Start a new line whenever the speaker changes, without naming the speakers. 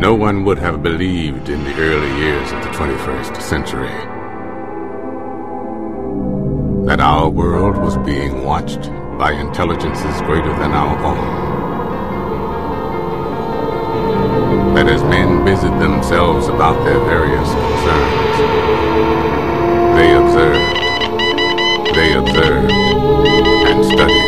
No one would have believed in the early years of the 21st century that our world was being watched by intelligences greater than our own. That as men busied themselves about their various concerns, they observed, and studied.